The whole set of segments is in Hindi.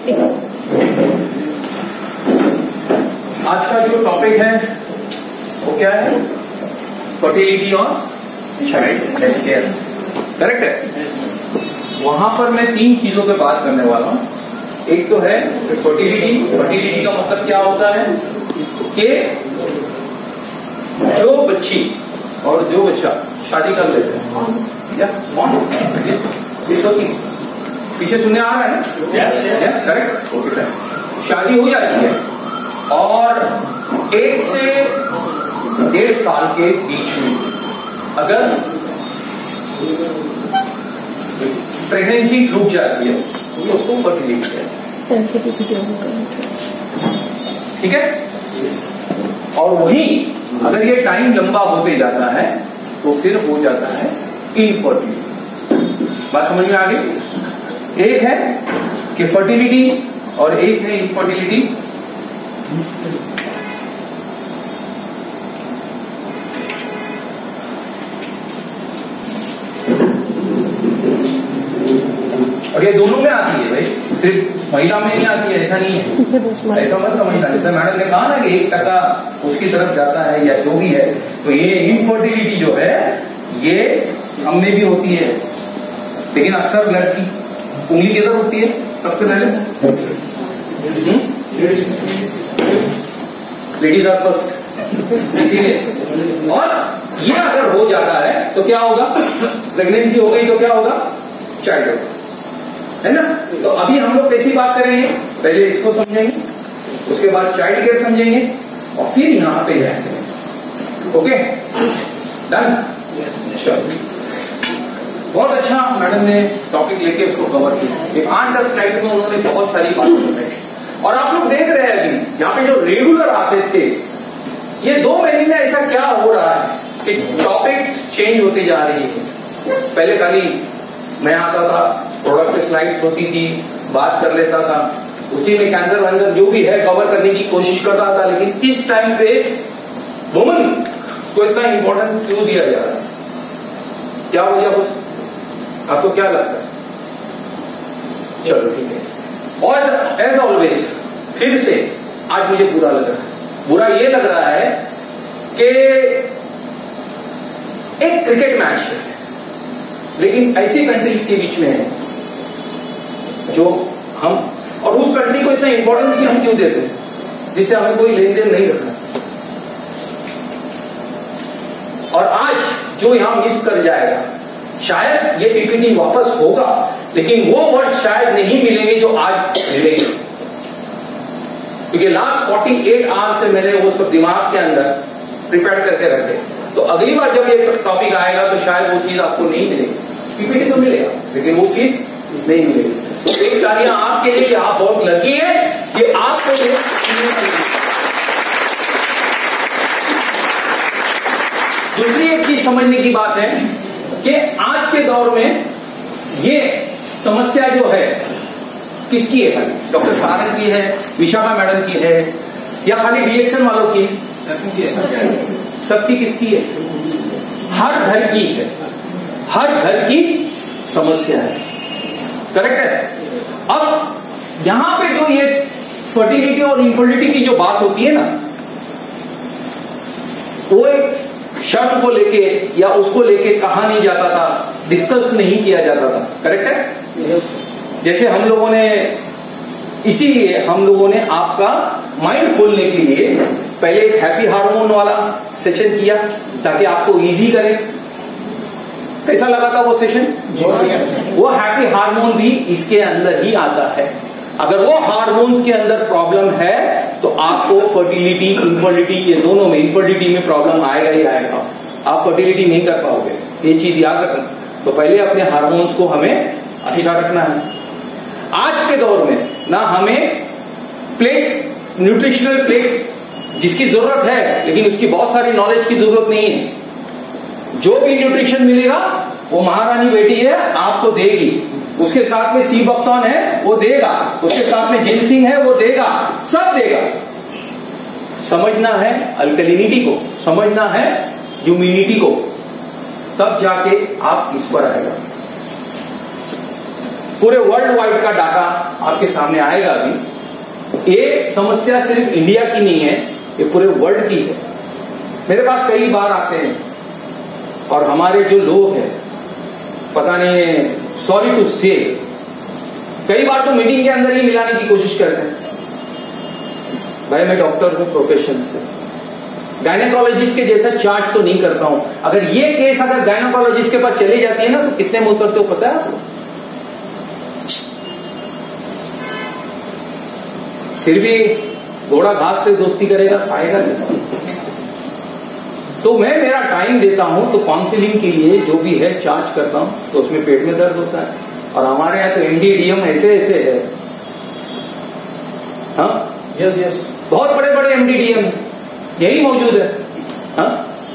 आज का जो टॉपिक है वो क्या है? फर्टिलिटी और चाइल्ड हेल्थ केयर, करेक्ट है? वहां पर मैं 3 चीजों पे बात करने वाला हूं। एक तो है फर्टिलिटी का मतलब क्या होता है कि जो बच्ची और जो बच्चा शादी कर लेते हैं, या पीछे सुनने आ रहा है? Yes, correct, okay. शादी हो जाती है और 1 से 1.5 साल के बीच में अगर प्रेगनेंसी रुक जाती है तो उसको फर्टिलिटी है, ठीक है? और वहीं अगर ये टाइम लंबा होते जाता है तो फिर हो जाता है इनफर्टिलिटी। बात समझ में आ गई? एक है कि फर्टिलिटी और एक है इनफर्टिलिटी। और ये दोनों में आती है भाई, सिर्फ महिला में नहीं आती है, ऐसा नहीं है, ऐसा मत समझना। जैसे मैडम ने कहा ना कि 1% उसकी तरफ जाता है या जो भी है, तो ये इनफर्टिलिटी जो है ये हम में भी होती है, लेकिन अक्सर लड़की उंगली किधर होती है सबसे पहले? लेडीज आर फर्स्ट, इसीलिए। और ये अगर हो जाता है तो क्या होगा? प्रेगनेंसी हो गई तो क्या होगा? चाइल्ड होगा, है ना? तो अभी हम लोग कैसी बात करेंगे? पहले इसको समझेंगे, उसके बाद चाइल्ड केयर समझेंगे और फिर यहां पे जाएंगे। Okay, done? चलो, बहुत अच्छा मैडम ने टॉपिक लेके उसको कवर किया। एक 8-10 स्लाइड में उन्होंने बहुत सारी बातें बताई और आप लोग देख रहे हैं अभी यहाँ पे जो रेगुलर आते थे, ये 2 महीने में ऐसा क्या हो रहा है कि टॉपिक चेंज होती जा रही है। पहले खाली मैं आता था, प्रोडक्ट पे स्लाइड्स होती थी, बात कर लेता था, उसी में कैंसर वैंसर जो भी है कवर करने की कोशिश कर रहा था। लेकिन इस टाइम पे वुमन को इतना इंपॉर्टेंस क्यों दिया जा रहा है? क्या वजह हो? आपको क्या लगता है? चलो ठीक है। और एज ऑलवेज फिर से आज मुझे बुरा लग रहा है। बुरा ये लग रहा है कि एक क्रिकेट मैच है, लेकिन ऐसी कंट्रीज के बीच में है जो हम, और उस कंट्री को इतना इंपॉर्टेंस ही हम क्यों देते हैं जिससे हमें कोई लेन देन नहीं रखना। और आज जो यहां मिस कर जाएगा, शायद ये पीपीटी वापस होगा लेकिन वो वर्ड शायद नहीं मिलेंगे जो आज मिलेंगे, क्योंकि लास्ट 48 आवर्स से मैंने वो सब दिमाग के अंदर प्रिपेयर करके रखे। तो अगली बार जब ये टॉपिक आएगा तो शायद वो चीज आपको नहीं मिलेगी। पीपीटी तो मिलेगा लेकिन वो चीज नहीं मिलेगी। तो एक तालियां आपके लिए कि आप बहुत लकी हैं कि आपको ये दूसरी एक चीज समझने की बात है कि आज के दौर में ये समस्या जो है किसकी है? खाली डॉक्टर सारंग की है, विशाखा मैडम की है, या खाली रिएक्शन वालों की? सबकी किसकी है? हर घर की है, हर घर की समस्या है, करेक्ट है? अब यहां पे जो ये फर्टिलिटी और इनफर्टिलिटी की जो बात होती है ना, वो एक शब्द को लेके या उसको लेके कहा नहीं जाता था, डिस्कस नहीं किया जाता था, करेक्ट है? yes. जैसे हम लोगों ने, इसीलिए हम लोगों ने आपका माइंड खोलने के लिए पहले एक हैप्पी हार्मोन वाला सेशन किया ताकि आपको इजी करे। कैसा लगा था वो सेशन? वो हैप्पी हार्मोन भी इसके अंदर ही आता है। अगर वो हार्मोन्स के अंदर प्रॉब्लम है तो आपको फर्टिलिटी इनफर्टिलिटी ये दोनों में, इनफर्टिलिटी में प्रॉब्लम आएगा ही आएगा, आप फर्टिलिटी नहीं कर पाओगे, ये चीज याद रखना। तो पहले अपने हार्मोन्स को हमें अच्छा रखना है। आज के दौर में ना हमें प्लेट, न्यूट्रिशनल प्लेट जिसकी जरूरत है, लेकिन उसकी बहुत सारी नॉलेज की जरूरत नहीं है। जो भी न्यूट्रिशन मिलेगा वो महारानी बेटी है, आपको देगी। उसके साथ में सी बक्तौन है वो देगा, उसके साथ में जिनसिंग है वो देगा, सब देगा। समझना है अल्कलिनिटी को, समझना है ह्यूमिनिटी को, तब जाके आप इस पर आएगा। पूरे वर्ल्ड वाइड का डाटा आपके सामने आएगा अभी। ये समस्या सिर्फ इंडिया की नहीं है, ये पूरे वर्ल्ड की है। मेरे पास कई बार आते हैं और हमारे जो लोग हैं, पता नहीं, सॉरी टू से, कई बार तो मीटिंग के अंदर ही मिलाने की कोशिश करते हैं। भाई मैं डॉक्टर हूं प्रोफेशन से, गायनेकोलॉजिस्ट के जैसा चार्ज तो नहीं करता हूं। अगर ये केस अगर गायनेकोलॉजिस्ट के पास चली जाती है ना, तो कितने में उतरते हो पता है आपको? फिर भी घोड़ा घास से दोस्ती करेगा, खाएगा नहीं। तो मैं मेरा टाइम देता हूं, तो काउंसलिंग के लिए जो भी है चार्ज करता हूं, तो उसमें पेट में दर्द होता है। और हमारे यहाँ तो एमडीडीएम ऐसे ऐसे है, हाँ यस बहुत बड़े बड़े एमडीडीएम यही मौजूद है। हाँ,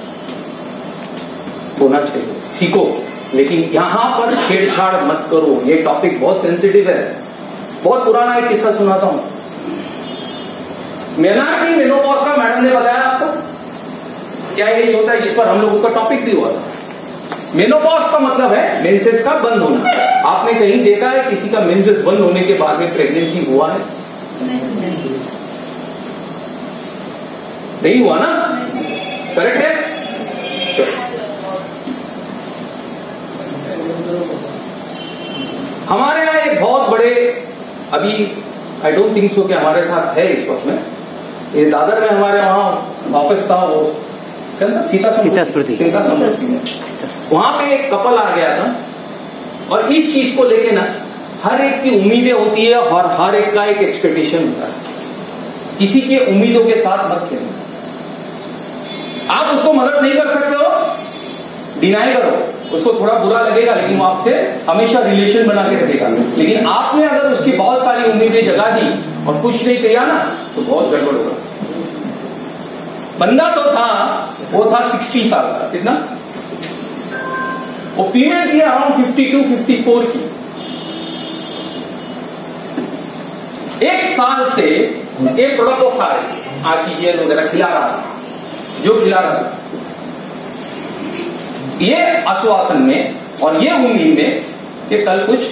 होना चाहिए, सीखो, लेकिन यहां पर छेड़छाड़ मत करो। ये टॉपिक बहुत सेंसिटिव है। बहुत पुराना एक किस्सा सुनाता हूं। मेनार्की मेनोपॉज का मैडम ने बताया आपको क्या एज होता है, जिस पर हम लोगों का टॉपिक भी हुआ था। मेनोपॉज का मतलब है मेंसेस का बंद होना। आपने कहीं देखा है किसी का मेंसेस बंद होने के बाद में प्रेगनेंसी हुआ है? नहीं हुआ ना? करेक्ट है? हमारे यहाँ एक बहुत बड़े, अभी आई डोंट थिंक सो कि हमारे साथ है इस वक्त में, ये दादर में हमारे वहां ऑफिस था, वो सीता स्मृति में, वहां पे एक कपल आ गया था। और इस चीज को लेके ना हर एक की उम्मीदें होती है और हर एक का एक एक्सपेक्टेशन होता है। किसी के उम्मीदों के साथ मत खेलना। आप उसको मदद नहीं कर सकते हो, डिनाई करो, उसको थोड़ा बुरा लगेगा, लेकिन वो आपसे हमेशा रिलेशन बना के रखेगा। लेकिन आपने अगर उसकी बहुत सारी उम्मीदें जगा दी और कुछ नहीं किया ना, तो बहुत गड़बड़ होगा। बंदा तो था, वो था 60 साल का, कितना? वो फीमेल थी अराउंड 52-54 की। एक साल से एक प्रोडक्ट को खा रही, आर्टिफिशियल वगैरह खिला रहा था, जो खिला रहा था, ये आश्वासन में और ये उम्मीद में कि कल कुछ,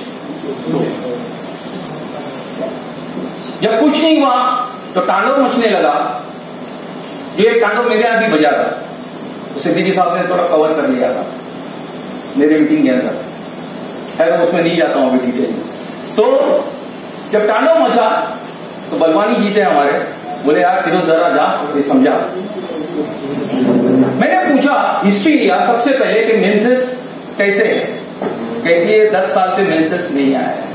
जब कुछ नहीं हुआ तो तांडव मचने लगा। जो एक तांडव मेरे यहां भी बजा था, उसे सिद्दीकी साहब ने थोड़ा कवर कर लिया था मेरे मीटिंग के अंदर, है तो उसमें नहीं जाता हूं अभी डिटेल में। तो जब तांडव मचा तो बलवानी जी थे हमारे, बोले यार फिरोज जरा जा, ये समझा। मैंने पूछा, हिस्ट्री लिया सबसे पहले कि मेंसेस कैसे है। कहती है 10 साल से मेंसेस नहीं आया है,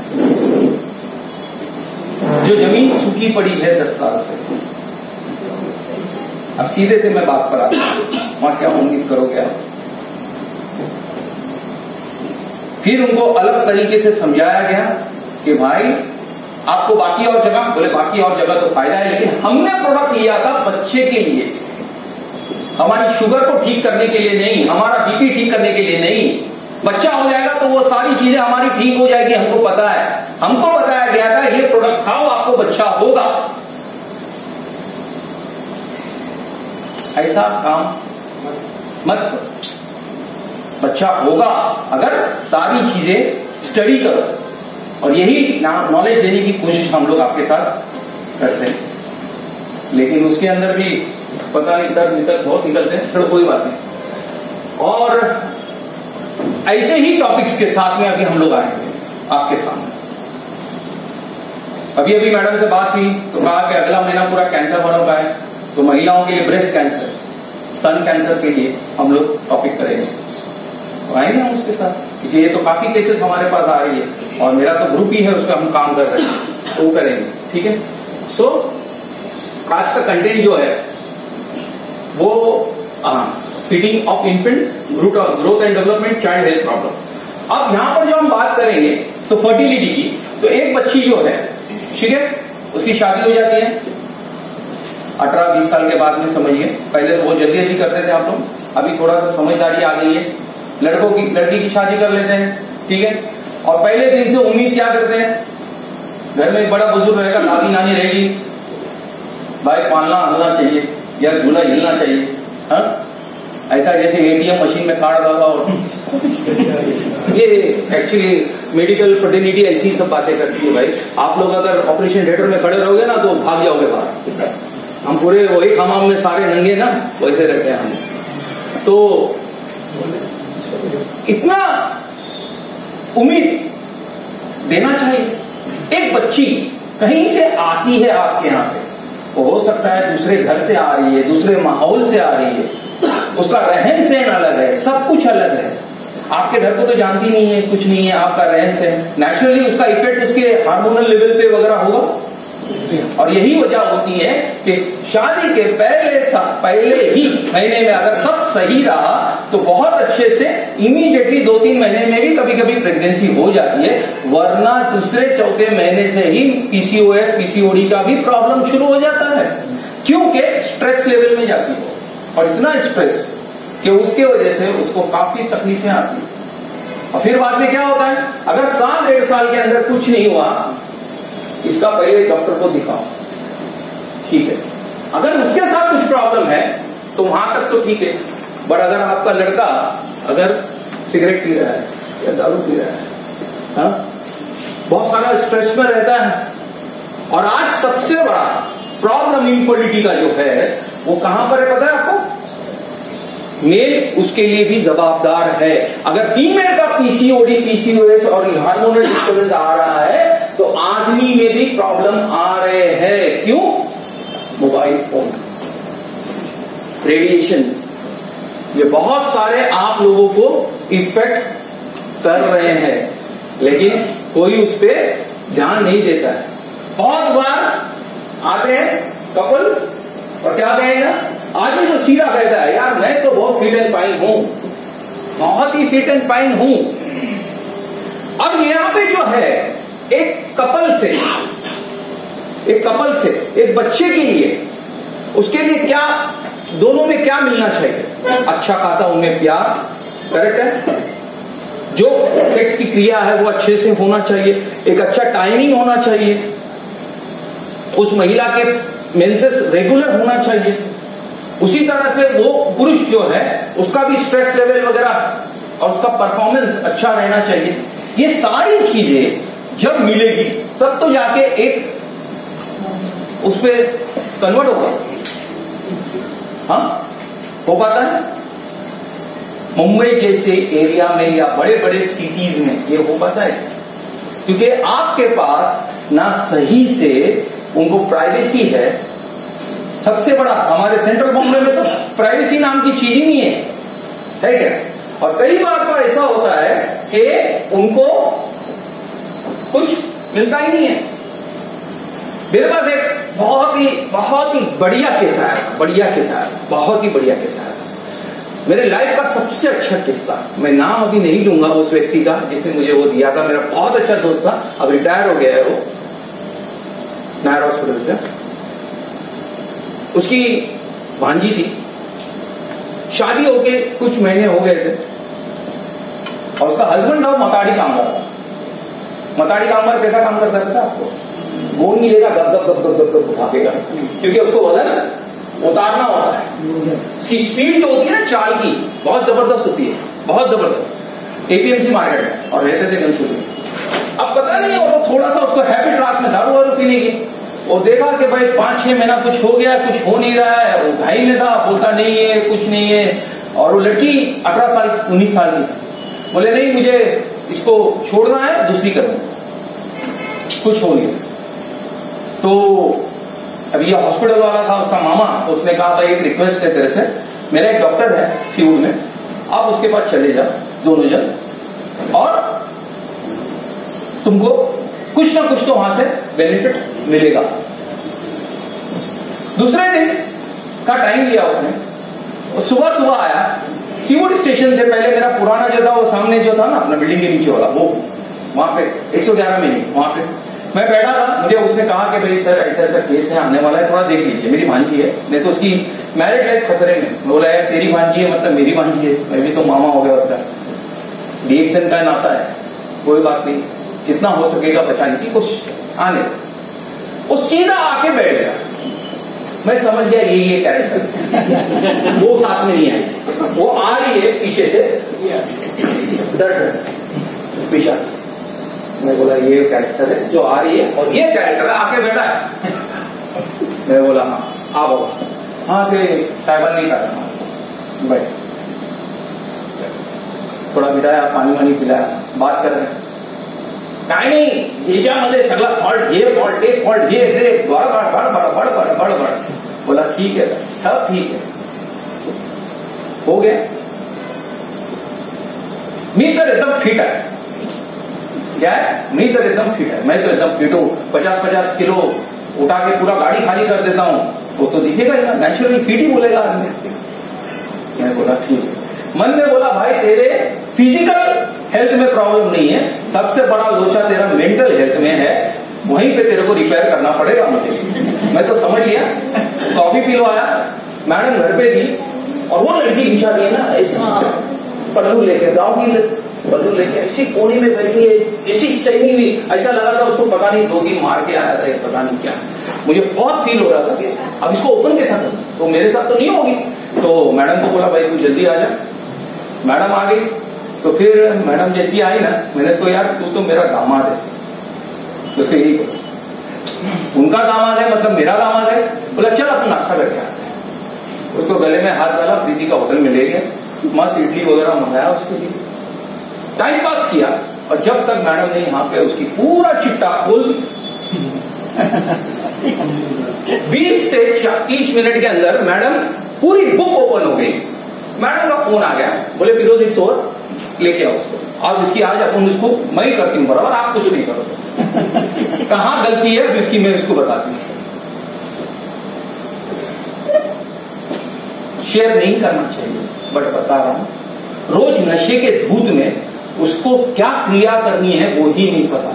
जो जमीन सूखी पड़ी है 10 साल से। अब सीधे से मैं बात पर आता हूं, वहां क्या उम्मीद करोगे आप? फिर उनको अलग तरीके से समझाया गया कि भाई आपको बाकी और जगह, बोले बाकी और जगह तो फायदा है, लेकिन हमने प्रोडक्ट लिया था बच्चे के लिए, हमारी शुगर को ठीक करने के लिए नहीं, हमारा बीपी ठीक करने के लिए नहीं। बच्चा हो जाएगा तो वो सारी चीजें हमारी ठीक हो जाएगी, हमको पता है। हमको बताया गया था ये प्रोडक्ट खाओ आपको बच्चा होगा। ऐसा काम मत करो, बच्चा होगा अगर सारी चीजें स्टडी करो। और यही नॉलेज देने की कोशिश हम लोग आपके साथ करते हैं, लेकिन उसके अंदर भी पता नहीं दर्द बहुत निकलते हैं। चलो कोई बात नहीं। और ऐसे ही टॉपिक्स के साथ में अभी हम लोग आएंगे आपके सामने। अभी अभी मैडम से बात हुई तो कहा कि अगला महीना पूरा कैंसर वालों का है, तो महिलाओं के लिए ब्रेस्ट कैंसर, स्तन कैंसर के लिए हम लोग टॉपिक करेंगे। तो आएंगे हम उसके साथ, क्योंकि ये तो काफी केसेस हमारे पास आ रही है और मेरा तो ग्रुप ही है, उसका हम काम कर रहे हैं, तो वो करेंगे। ठीक है। सो आज का कंटेंट जो है वो feeding of infants, growth and development, child health problem. अब यहां पर जो हम बात करेंगे तो फर्टिलिटी की, तो एक बच्ची जो है, ठीक है, उसकी शादी हो जाती है 18-20 साल के बाद में, समझिए। पहले तो बहुत जल्दी जल्दी करते थे आप लोग, अभी थोड़ा सा समझदारी आ गई है। लड़की की शादी कर लेते हैं, ठीक है। और पहले दिन से उम्मीद क्या करते हैं, घर में एक बड़ा बुजुर्ग रहेगा, दादी नानी रहेगी, भाई पालना हलना चाहिए या झूला हिलना चाहिए, हाँ? ऐसा जैसे एटीएम मशीन में कार्ड डाला और ये एक्चुअली मेडिकल फ्रेटर्निटी ऐसी सब बातें करती है भाई। आप लोग अगर ऑपरेशन थिएटर में खड़े रहोगे ना तो भाग जाओगे बाहर। हम पूरे वही हमाम में सारे नंगे ना वैसे रहते हैं हम। तो इतना उम्मीद देना चाहिए। एक बच्ची कहीं से आती है आपके यहाँ पे, वो हो सकता है दूसरे घर से आ रही है, दूसरे माहौल से आ रही है, उसका रहन सहन अलग है, सब कुछ अलग है। आपके घर को तो जानती नहीं है, कुछ नहीं है, आपका रहन सहन, नेचुरली उसका इफेक्ट उसके हार्मोनल लेवल पे वगैरह होगा। और यही वजह होती है कि शादी के पहले ही महीने में अगर सब सही रहा तो बहुत अच्छे से इमीडिएटली 2-3 महीने में भी कभी कभी प्रेगनेंसी हो जाती है, वरना दूसरे चौथे महीने से ही पीसीओएस पीसीओडी का भी प्रॉब्लम शुरू हो जाता है, क्योंकि स्ट्रेस लेवल में जाती है और इतना स्ट्रेस कि उसके वजह से उसको काफी तकलीफें आती है। और फिर बाद में क्या होता है, अगर 1-1.5 साल के अंदर कुछ नहीं हुआ, इसका पहले डॉक्टर को दिखाओ, ठीक है। अगर उसके साथ कुछ प्रॉब्लम है तो वहां तक तो ठीक है, बट अगर आपका लड़का अगर सिगरेट पी रहा है या दारू पी रहा है, हाँ, बहुत सारा स्ट्रेस में रहता है। और आज सबसे बड़ा प्रॉब्लम इनफर्टिलिटी का जो है वो कहां पर है पता है आपको? मेल उसके लिए भी जवाबदार है। अगर फीमेल का पीसीओडी पीसीओएस और हार्मोनल डिस्टर्बेंस आ रहा है तो आदमी में भी प्रॉब्लम आ रहे हैं। क्यों? मोबाइल फोन, रेडिएशन, ये बहुत सारे आप लोगों को इफेक्ट कर रहे हैं, लेकिन कोई उस पर ध्यान नहीं देता है। बहुत बार आते हैं कपल और क्या कहेगा, आदमी तो सीधा कहता है यार मैं तो बहुत फिट एंड फाइन हूं, बहुत ही फिट एंड फाइन हूं। अब यहां पे जो है एक कपल से एक बच्चे के लिए, उसके लिए क्या, दोनों में क्या मिलना चाहिए? अच्छा खासा उनमें प्यार, करेक्ट है, जो सेक्स की क्रिया है वो अच्छे से होना चाहिए, एक अच्छा टाइमिंग होना चाहिए, उस महिला के मेंसेस रेगुलर होना चाहिए, उसी तरह से वो पुरुष जो है उसका भी स्ट्रेस लेवल वगैरह और उसका परफॉर्मेंस अच्छा रहना चाहिए। ये सारी चीजें जब मिलेगी तब तो जाके एक उस पर कन्वर्ट होगा, हाँ, हो पाता है। मुंबई जैसे एरिया में या बड़े बड़े सिटीज में ये हो पाता है, क्योंकि आपके पास ना सही से उनको प्राइवेसी है। सबसे बड़ा हमारे सेंट्रल बॉम्बे में तो प्राइवेसी नाम की चीज ही नहीं है क्या? और कई बार तो ऐसा होता है कि उनको कुछ मिलता ही नहीं है। मेरे पास एक बहुत ही बढ़िया केस आया, बहुत ही बढ़िया केस आया। मेरे लाइफ का सबसे अच्छा किस्सा, मैं नाम अभी नहीं लूंगा उस व्यक्ति का जिसने मुझे वो दिया था, मेरा बहुत अच्छा दोस्त था, अब रिटायर हो गया है वो नायर हॉस्पिटल से। उसकी भांजी थी, शादी होके कुछ महीने हो गए थे और उसका हस्बैंड था मताड़ी कामगार। मताड़ी कामगार कैसा काम करता था आपको? गोंद मिलेगा, गप गप गप गप गप उठाएगा, क्योंकि उसको वजन उतारना होता है। उसकी स्पीड जो होती है ना चाल की, बहुत जबरदस्त होती है, बहुत जबरदस्त। एपीएमसी मार्केट में और रहते थे कंसूली। अब पता नहीं वो थोड़ा सा उसको हैबिट रात में दारू वारू पीने की, वो देखा कि भाई 5-6 महीना कुछ हो गया, कुछ हो नहीं रहा है। वो भाई में था, बोलता नहीं है, कुछ नहीं है। और वो लड़की 18 साल 19 साल की थी, बोले नहीं मुझे इसको छोड़ना है, दूसरी करना, कुछ हो नहीं। तो अभी ये हॉस्पिटल वाला था उसका मामा, तो उसने कहा भाई एक रिक्वेस्ट है तेरे से, मेरा एक डॉक्टर है सिउल में, आप उसके पास चले जाओ दोनों जन, और तुमको कुछ ना कुछ तो वहां से बेनिफिट मिलेगा। दूसरे दिन का टाइम लिया उसने, सुबह आया सीवुड स्टेशन से पहले। मेरा पुराना जो था वो सामने जो था ना अपना बिल्डिंग के नीचे वाला, वो वहां पे 111 में वहां पे मैं बैठा था। मुझे उसने कहा कि भाई सर ऐसा ऐसा केस है आने वाला है, थोड़ा देख लीजिए, मेरी भांजी है, नहीं तो उसकी मैरिड लाइफ खतरे में। बोला यार तेरी भांजी है मतलब मेरी भांजी है, मैं भी तो मामा हो गया उसका, रिएक्शन का नाता है, कोई बात नहीं, जितना हो सकेगा बचाने की कोशिश आने। वो सीधा आके बैठ गया, मैं समझ गया ये कैरेक्टर। वो साथ में नहीं है, वो आ रही है पीछे से दर्द पीछा। मैं बोला ये कैरेक्टर है जो आ रही है, और ये कैरेक्टर आके बैठा है। मैं बोला हाँ आ बाबा, हाँ के साइबर नहीं कर भाई, थोड़ा बिठाया, पानी वानी पिलाया, बात कर रहे हैं। काय नाही याच्यामध्ये सगळा फॉल्ट ये फॉल्ट ये फॉल्ट ये दे बड़ बड़ बड़ बड़ बड़ बड़ बड़ बड़। बोला ठीक है सब ठीक है, हो गया। मी तर एकदम फिट है, क्या है, मी तर एकदम फिट है, मैं तो एकदम फिट हूं, 50-50 किलो उठा के पूरा गाड़ी खाली कर देता हूं, तो दिखेगा ही ना, नेचुरली फिट ही बोलेगा आदमी। मैं बोला ठीक है। मन में बोला भाई तेरे फिजिकल हेल्थ में प्रॉब्लम नहीं है, सबसे बड़ा लोचा तेरा मेंटल हेल्थ में है, वहीं पे तेरे को रिपेयर करना पड़ेगा मुझे। मैं तो समझ लिया, कॉफी पिलवाया, मैडम घर पे दी, और वो लड़की बिचारी है ना ऐसा पल्लू लेके, गाँव की पल्लू लेके ऐसी कोने में बैठी है, ऐसी सहमी हुई, ऐसा लगा था उसको पता नहीं 2 दिन मार के आया था, पता नहीं क्या। मुझे बहुत फील हो रहा था कि अब इसको ओपन कैसा करूं, तो मेरे साथ तो नहीं होगी। तो मैडम को बोला भाई तू जल्दी आ जा। मैडम आ गई, तो फिर मैडम जैसी आई ना, मैंने तो यार तू तो मेरा दामाद है, उसको यही उनका दामाद है मतलब मेरा दामाद है। बोला चल अपन नाश्ता करके आते हैं। उसको गले में हाथ डाला, प्रीति का होटल में ले गया, मस्त इडली वगैरह मंगाया उसके लिए, टाइम पास किया। और जब तक मैडम ने यहाँ पे उसकी पूरा चिट्टा खोल 20 से 30 मिनट के अंदर मैडम पूरी बुक ओपन हो गई। मैडम का फोन आ गया, बोले फिरोज इट्स ओवर, लेके आओ उसको, और इसकी आज अपन उसको मैं ही करती हूँ बराबर, आप कुछ नहीं करो। कहां गलती है अभी इसकी मैं इसको बताती हूँ। शेयर नहीं करना चाहिए, बट बता रहा हूं, रोज नशे के धूत में उसको क्या क्रिया करनी है वो ही नहीं पता।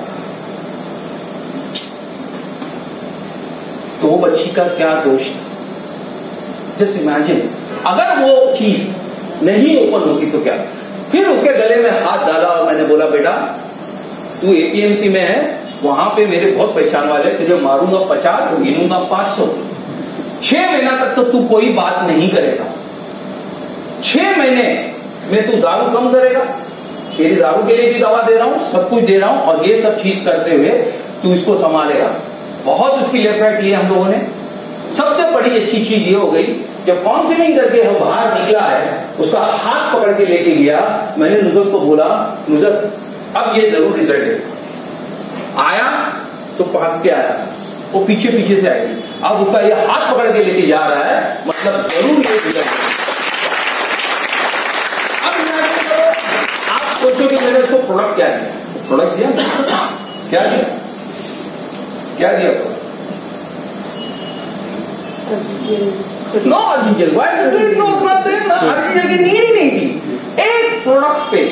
तो वो बच्ची का क्या दोष था? जस्ट इमेजिन अगर वो चीज नहीं ओपन होती तो क्या। फिर उसके गले में हाथ डाला और मैंने बोला बेटा तू एपीएमसी में है, वहां पे मेरे बहुत पहचान वाले, तुझे मारूंगा 50 और गिनूंगा 500। 6 महीना तक तो तू कोई बात नहीं करेगा, 6 महीने में तू दारू कम करेगा, तेरी दारू के लिए भी दवा दे रहा हूं, सब कुछ दे रहा हूं, और ये सब चीज करते हुए तू इसको संभालेगा। बहुत उसकी लेफ्ट राइट लिए हम लोगों ने। सबसे बड़ी अच्छी चीज ये हो गई, जब काउंसलिंग करके वो बाहर निकला है, उसका हाथ पकड़ के लेके गया, मैंने नुजत को बोला नुजत अब ये जरूर रिजल्ट है। आया तो भाग के आया, वो पीछे पीछे से आएगी, अब उसका ये हाथ पकड़ के लेके जा रहा है, मतलब जरूर ये रिजल्ट है। अब आप सोचो कि मैंने उसको प्रोडक्ट क्या दिया, प्रोडक्ट दिया क्या दिया, क्या दिया? नो अर्जिजल, अर्जिजल की नीड ही नहीं थी। एक प्रोडक्ट पे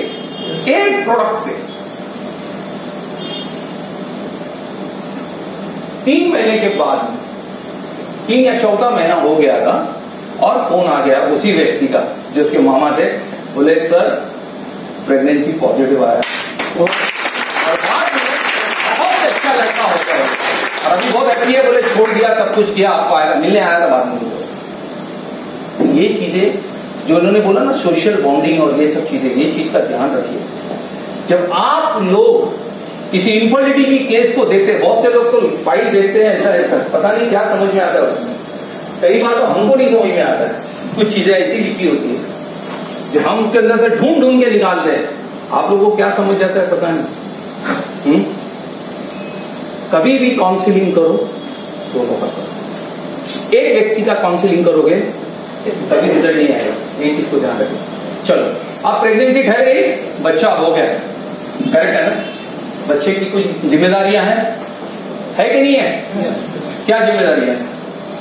3 महीने के बाद, 3 या 14 महीना हो गया था, और फोन आ गया उसी व्यक्ति का जो उसके मामा थे, बोले सर प्रेगनेंसी पॉजिटिव आया, और बाद में बहुत अच्छा लड़का होता है और अभी बहुत अच्छी है, बोले छोड़ दिया सब कुछ किया, आपको आएगा मिलने आया था बाद में। ये चीजें जो उन्होंने बोला ना सोशल बॉन्डिंग और ये सब चीजें, ये चीज का ध्यान रखिए। जब आप लोग किसी इनफर्टिलिटी की केस को देखते हैं, बहुत से लोग तो फाइल देखते हैं ऐसा पता नहीं क्या समझ में आता है उसमें, कई बार तो हमको नहीं समझ में आता है, कुछ चीजें ऐसी लिखी होती है जो हम उसके अंदर से ढूंढ ढूंढ के निकालते हैं, आप लोगों को क्या समझ जाता है पता नहीं। कभी भी काउंसलिंग करो दोनों का करो, एक व्यक्ति का काउंसलिंग करोगे कभी रिजल्ट नहीं आएगा, ये चीज को ध्यान रखें। चलो अब प्रेगनेंसी ठहर गई, बच्चा हो गया, करेक्ट है ना? बच्चे की कुछ जिम्मेदारियां हैं, है कि नहीं है? क्या जिम्मेदारियां हैं?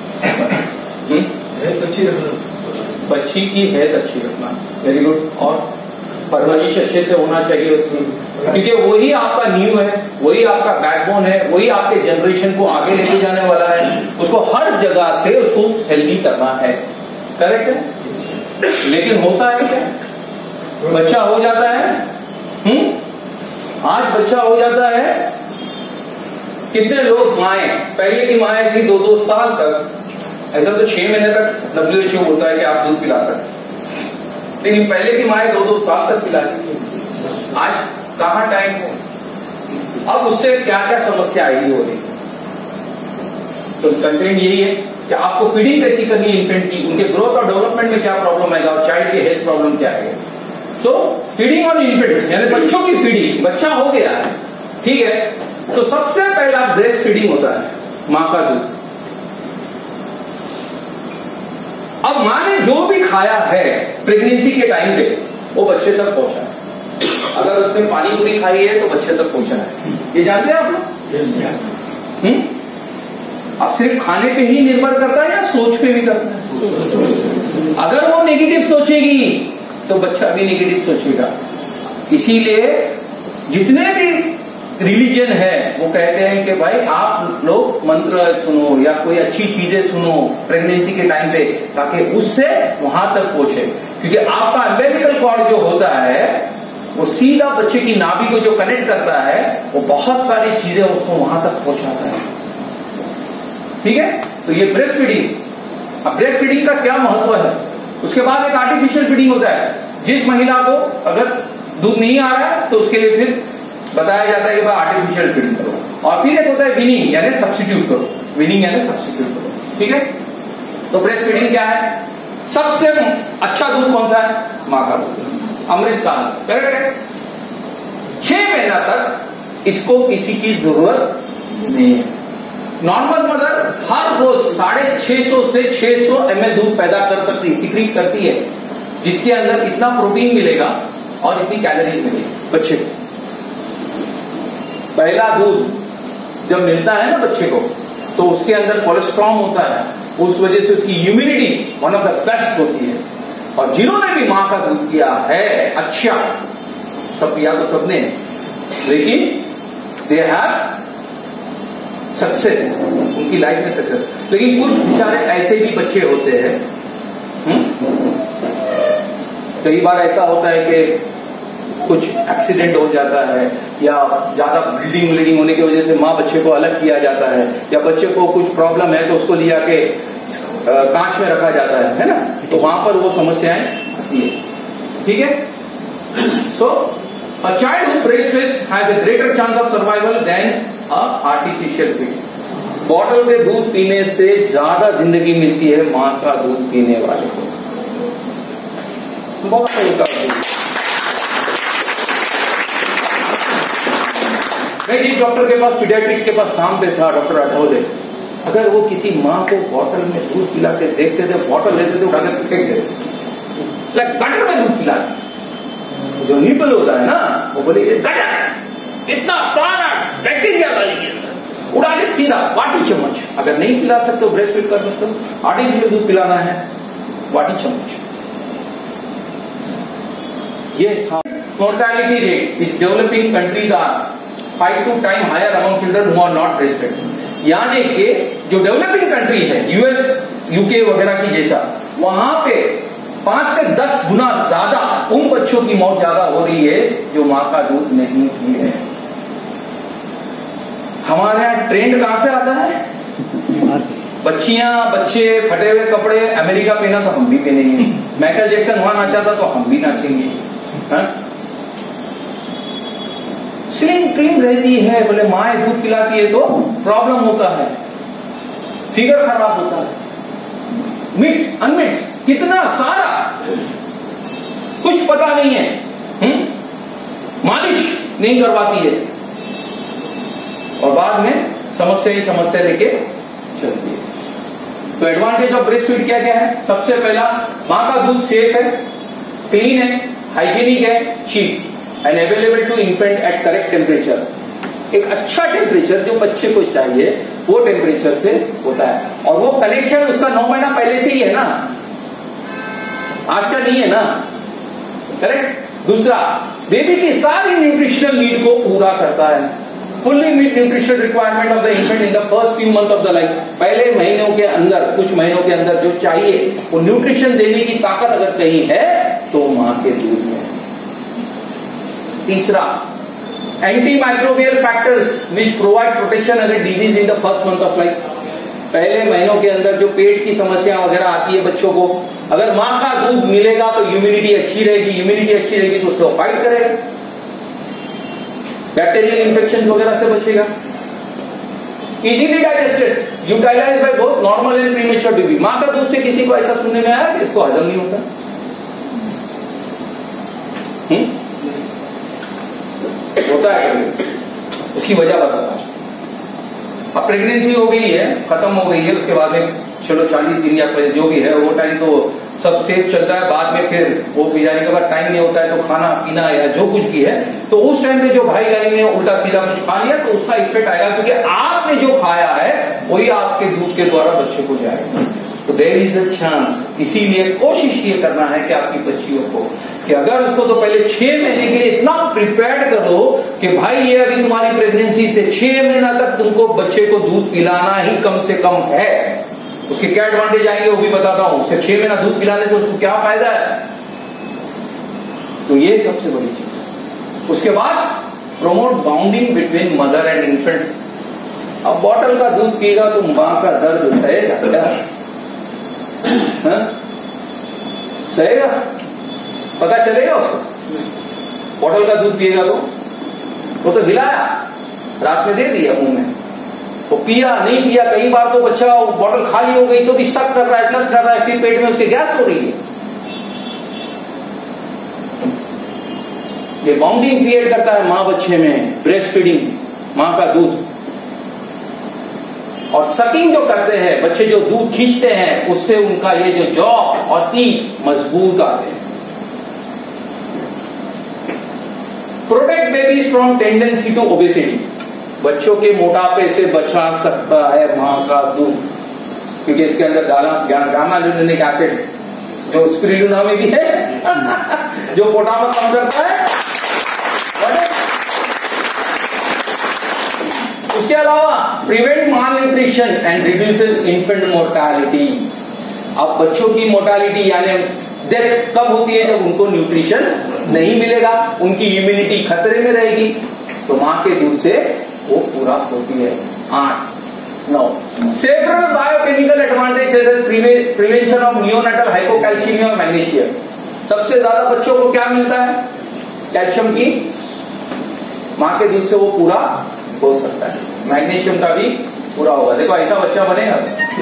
हेल्थ अच्छी रखना, बच्ची की हेल्थ अच्छी रखना, वेरी गुड, और परवरिश अच्छे से होना चाहिए उसकी, क्योंकि वही आपका नींव है, वही आपका बैकबोन है, वही आपके जनरेशन को आगे लेके जाने वाला है, उसको हर जगह से उसको हेल्दी करना है, करेक्ट है? लेकिन होता है क्या, बच्चा हो जाता है, आज बच्चा हो जाता है, कितने लोग माएं, पहले की माएं थी 2-2 साल तक ऐसा तो 6 महीने तक WHO बोलता है कि आप दूध पिला सकते, लेकिन पहले की माए 2-2 साल तक पिलाती थी। आज कहाँ टाइम है। अब उससे क्या क्या समस्या आएगी हो रही। तो कंटेंट यही है कि आपको फीडिंग कैसी करनी है इन्फेंट की, उनके ग्रोथ और डेवलपमेंट में क्या प्रॉब्लम आएगा और चाइल्ड की हेल्थ प्रॉब्लम क्या आएगा। तो फीडिंग और इन्फेंट यानी बच्चों की फीडिंग, बच्चा हो गया है ठीक है, तो सबसे पहला ब्रेस्ट फीडिंग होता है, मां का दूध। अब मां ने जो भी खाया है प्रेगनेंसी के टाइम पे वो बच्चे तक पहुंचा है। अगर उसने पानी पूरी खाई है तो बच्चे तक पहुंचा है, ये जानते हैं आप लोग। अब सिर्फ खाने पे ही निर्भर करता है या सोच पे भी करता है। अगर वो नेगेटिव सोचेगी तो बच्चा भी नेगेटिव सोचेगा। इसीलिए जितने भी रिलीजन है वो कहते हैं कि भाई आप लोग मंत्र सुनो या कोई अच्छी चीजें सुनो प्रेगनेंसी के टाइम पे, ताकि उससे वहां तक पहुंचे। क्योंकि आपका अम्बिलिकल कॉर्ड जो होता है वो सीधा बच्चे की नाभि को जो कनेक्ट करता है वो बहुत सारी चीजें उसको वहां तक पहुंचाता है। ठीक है, तो ये ब्रेस्ट फीडिंग। अब ब्रेस्ट फीडिंग का क्या महत्व है। उसके बाद एक आर्टिफिशियल फीडिंग होता है। जिस महिला को अगर दूध नहीं आ रहा है तो उसके लिए फिर बताया जाता है कि भाई आर्टिफिशियल फीडिंग करो। और फिर एक होता है विनिंग यानी सब्स्टिट्यूट करो, विनिंग यानी सब्स्टिट्यूट करो। ठीक है, तो ब्रेस्ट फीडिंग क्या है, सबसे अच्छा दूध कौन सा है, मां का दूध, अमृत का दूध, करेक्ट है। 6 महीना तक इसको किसी की जरूरत नहीं है। नॉर्मल मदर हर रोज 650 से 600 ml दूध पैदा कर सकती, सिक्रीट करती है, जिसके अंदर इतना प्रोटीन मिलेगा और इतनी कैलोरीज मिलेगी बच्चे को। पहला दूध जब मिलता है ना बच्चे को तो उसके अंदर कोलेस्ट्रॉल होता है, उस वजह से उसकी immunity one of the best होती है। और जिन्होंने भी मां का दूध किया है, अच्छा सब किया तो सबने, लेकिन दे हैव सक्सेस, उनकी लाइफ में सक्सेस। लेकिन कुछ बेचारे ऐसे भी बच्चे होते हैं, कई बार ऐसा होता है कि कुछ एक्सीडेंट हो जाता है या ज्यादा ब्लीडिंग होने की वजह से मां बच्चे को अलग किया जाता है, या बच्चे को कुछ प्रॉब्लम है तो उसको लिया के कांच में रखा जाता है ना, तो वहां पर वो समस्याएं आती है। ठीक है, so a child who breastfeeds has a greater chance of survival than a artificial feed. Bottle के दूध पीने से ज्यादा जिंदगी मिलती है मां का दूध पीने वाले को। बहुत तरीका। मैं जिस डॉक्टर के पास पीडियाट्रिक के पास काम पे था, डॉक्टर अठौले, अगर वो किसी माँ को बॉटल में दूध पिलाते देखते थे, बॉटल लेते थे उठा के फेंक देते, गटर में दूध पिलाते। जो निपल होता है ना वो बोले ये गटर, इतना सारा बैक्टीरिया डालिए, उड़ा के सीधा वाटी चम्मच। अगर नहीं पिला सकते हो ब्रेस्ट फीड कर सकते हो, आर्टिफिशियल दूध पिलाना है वाटी चम्मच। ये मोर्टेलिटी रेट इस developing countries are 5 to 10 times higher among children who are not breastfed. यानी कि जो डेवलपिंग कंट्री है यूएस यूके वगैरह की जैसा, वहां पे 5 से 10 गुना ज्यादा उन बच्चों की मौत ज्यादा हो रही है जो मां का दूध नहीं पी है। हमारे यहां ट्रेंड कहां से आता है, बच्चियां बच्चे फटे हुए कपड़े, अमेरिका पहना तो हम भी पहनेंगे, माइकल जैक्सन वहां नाचा था तो हम भी नाचेंगे। स्लिम क्रीम रहती है, बोले माए दूध पिलाती है तो प्रॉब्लम होता है, फिगर खराब होता है, मिक्स अनमिक्स कितना सारा कुछ पता नहीं है, मालिश नहीं करवाती है और बाद में समस्या ही समस्या लेके चलती है। तो एडवांटेज ऑफ ब्रेस्ट फीड क्या क्या है, सबसे पहला मां का दूध सेफ है, क्लीन है, हाइजीनिक है, cheap and available to infant at correct temperature. एक अच्छा टेम्परेचर जो बच्चे को चाहिए वो टेम्परेचर से होता है, और वो कनेक्शन उसका 9 महीना पहले से ही है ना, आज का नहीं है ना, करेक्ट। दूसरा, बेबी की सारी न्यूट्रिशनल नीड को पूरा करता है, fully meet nutrition requirement of the infant in the first few month of the life. पहले महीनों के अंदर, कुछ महीनों के अंदर जो चाहिए वो न्यूट्रिशन देने की ताकत अगर कहीं है तो मां के दूध में। तीसरा, anti microbial factors which provide protection against disease in the first month of life. पहले महीनों के अंदर जो पेट की समस्या वगैरह आती है बच्चों को, अगर माँ का दूध मिलेगा तो इम्यूनिटी अच्छी रहेगी, इम्यूनिटी अच्छी रहेगी तो उसको फाइट करेगा, बैक्टीरियल इन्फेक्शन वगैरह से बचेगा। Easily digested, utilize by both normal and premature baby. माँ का दूध से किसी को ऐसा सुनने में आया कि इसको हजम नहीं होता? होता है, उसकी वजह बताता हूं। अब प्रेगनेंसी हो गई है, खत्म हो गई है, उसके बाद में चलो 40 दिन या जो भी है वो टाइम तो सब सेफ चलता है। बाद में फिर वो बिजारी के बाद टाइम नहीं होता है तो खाना पीना या जो कुछ भी है, तो उस टाइम पे जो भाई बहन ने उल्टा सीधा कुछ खा लिया तो उसका इफेक्ट आएगा, क्योंकि आपने जो खाया है वही आपके दूध के द्वारा बच्चे को जाएगा। तो देयर इज अ चांस। इसीलिए कोशिश ये करना है कि आपकी बच्चियों को, कि अगर उसको तो पहले 6 महीने के लिए इतना प्रिपेयर करो कि भाई ये अभी तुम्हारी प्रेगनेंसी से 6 महीना तक तुमको बच्चे को दूध पिलाना ही कम से कम है। उसके क्या एडवांटेज आएंगे वो भी बताता हूं। उसके 6 महीना दूध पिलाने से उसको क्या फायदा है, तो ये सबसे बड़ी चीज। उसके बाद promote bonding between mother and infant. अब बॉटल का दूध पिएगा तो मां का दर्द सहेगा क्या? सहेगा? पता चलेगा उसको? बॉटल का दूध पिएगा तो वो तो हिलाया, रात में दे दिया मुंह में, वो पिया नहीं पिया। कई बार तो बच्चा बॉटल खाली हो गई तो भी सक कर रहा है, फिर पेट में उसके गैस हो रही है। ये बाउंडिंग क्रिएट करता है मां बच्चे में, ब्रेस्ट फीडिंग, मां का दूध। और सकिंग जो करते हैं बच्चे, जो दूध खींचते हैं, उससे उनका ये जो जॉ और टीथ मजबूत आते हैं। Protect babies from tendency to obesity. बच्चों के मोटापे से बचा सकता है मां का दूध, क्योंकि इसके अंदर गामा-ग्लूटामिक एसिड जो स्पिरुलिना में भी है जो मोटापा कम करता है। उसके अलावा prevent malnutrition and reduces infant mortality. अब बच्चों की मोर्टालिटी यानी डेथ कब होती है? जब उनको न्यूट्रिशन नहीं मिलेगा, उनकी इम्यूनिटी खतरे में रहेगी, तो मां के दूध से वो पूरा होती है। 8, 9 several biochemical advantages, prevention of neonatal hypocalcaemia और मैग्नीशियम। सबसे ज्यादा बच्चों को क्या मिलता है? कैल्शियम की, मां के दूध से वो पूरा हो सकता है। मैग्नीशियम का भी पूरा होगा। देखो ऐसा बच्चा बनेगा।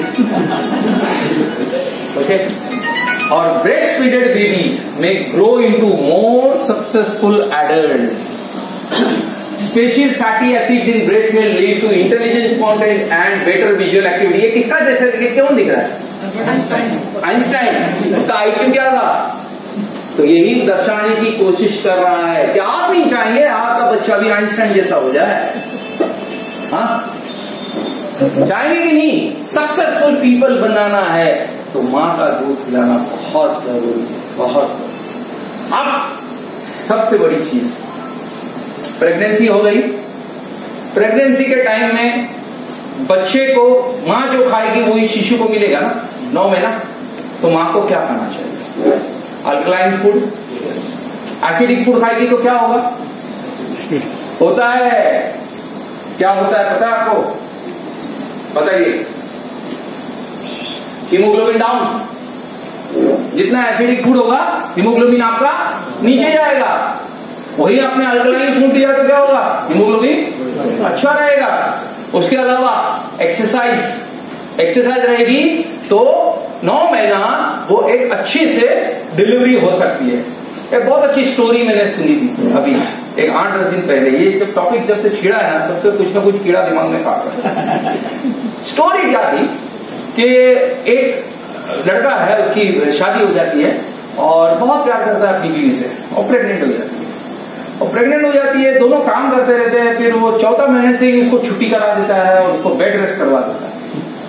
ओके। और breast fed babies may grow into more successful adults. Special fatty acids in breast milk lead to intelligence, content and better visual activity. ये किसका जैसे क्यों दिख रहा है? आइंस्टाइन। उसका आईक्यू क्या था? तो यही दर्शाने की कोशिश कर रहा है कि आप नहीं चाहेंगे आपका बच्चा भी आइंस्टाइन जैसा हो जाए? हाँ, चाहेंगे कि नहीं? सक्सेसफुल पीपल बनाना है तो मां का दूध पिलाना बहुत जरूरी है, बहुत। अब सबसे बड़ी चीज, प्रेगनेंसी हो गई। प्रेगनेंसी के टाइम में बच्चे को मां जो खाएगी वही शिशु को मिलेगा ना, 9 महीना। तो मां को क्या खाना चाहिए? Alkaline food. एसिडिक फूड खाएगी तो क्या होगा? होता है, क्या होता है पता है आपको? बताइए। Haemoglobin down. जितना एसिडिक फूड होगा हीमोग्लोबिन आपका नीचे जाएगा। वही आपने अल्कलाइन फूड दिया तो क्या होगा? हीमोग्लोबिन अच्छा रहेगा। उसके अलावा एक्सरसाइज रहेगी तो 9 महीना वो एक अच्छी से डिलीवरी हो सकती है। एक बहुत अच्छी स्टोरी मैंने सुनी थी अभी एक 8-10 दिन पहले। ये जब टॉपिक जब से छिड़ा है ना, तब से कुछ ना कुछ कीड़ा दिमाग में काट रहा है। स्टोरी क्या थी कि एक लड़का है, उसकी शादी हो जाती है और बहुत प्यार करता है अपनी बीवी से, और प्रेग्नेंट हो जाती है। और प्रेग्नेंट हो जाती है, दोनों काम करते रहते हैं। फिर वो 14 महीने से ही उसको छुट्टी करा देता है और उसको बेड रेस्ट करवा देता है।